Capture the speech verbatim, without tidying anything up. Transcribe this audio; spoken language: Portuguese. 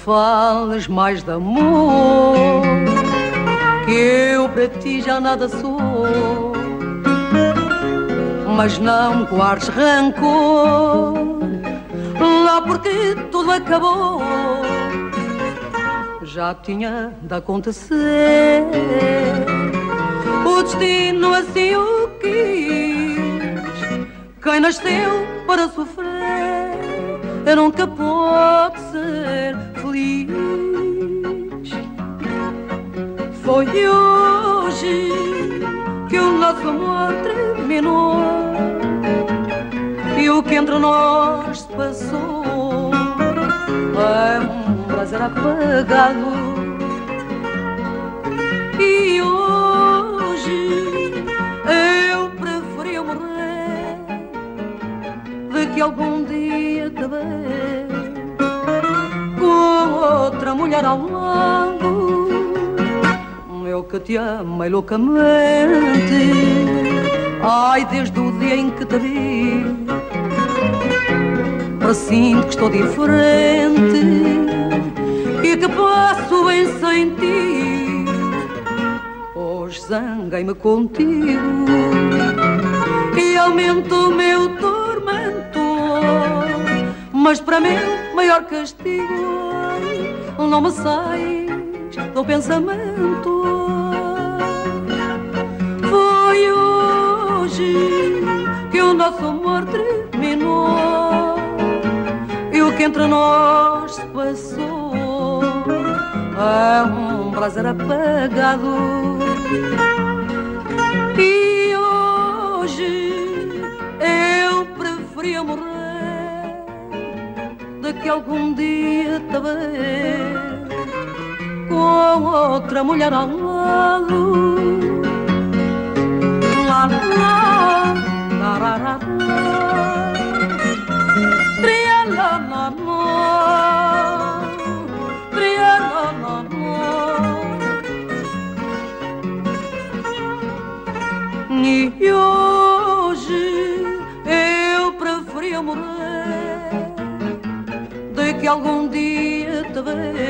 fales mais de amor, que eu para ti já nada sou. Mas não guardes rancor, lá porque tudo acabou. Já tinha de acontecer, o destino assim o quis. Quem nasceu para sofrer, eu nunca pode ser feliz. Foi hoje que o nosso amor terminou, e o que entre nós se passou é um prazer apagado. E hoje eu preferia morrer de que algum dia te ver com outra mulher ao lado. Eu que te amei loucamente, ai, desde o dia em que te vi, presinto que estou diferente e que passo bem sem ti. Hoje zanguei-me contigo e aumento o meu tormento, mas para mim o maior castigo não me sais do pensamento. Foi hoje que o nosso amor terminou, e o que entre nós se passou é um prazer apagado. E hoje eu preferia morrer de que algum dia te ver com outra mulher ao lado. La, la, la, la, la, la. Tria, la, la, la. Tria, la, la, la. E hoje eu preferia morrer de que algum dia te ver